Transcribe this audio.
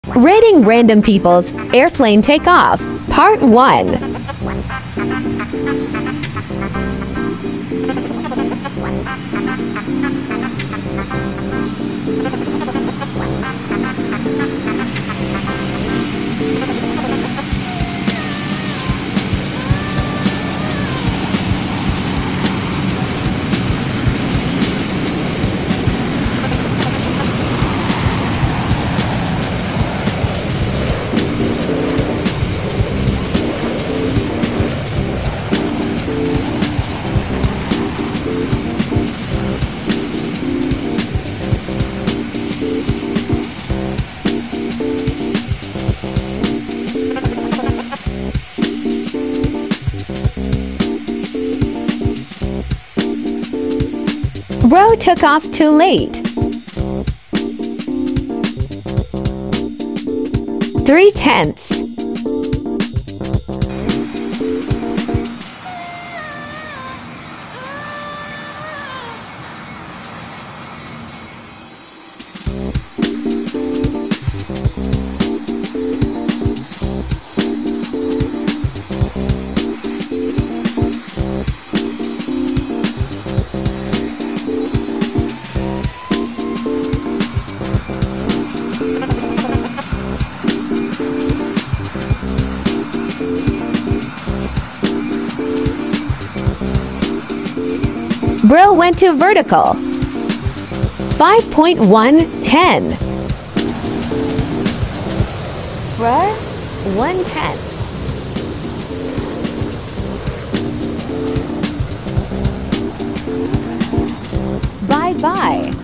Rating random people's airplane takeoff, Part 1. Bro took off too late. 3/10. Bro went to vertical. 5.110. Bro, 110. Bye-bye.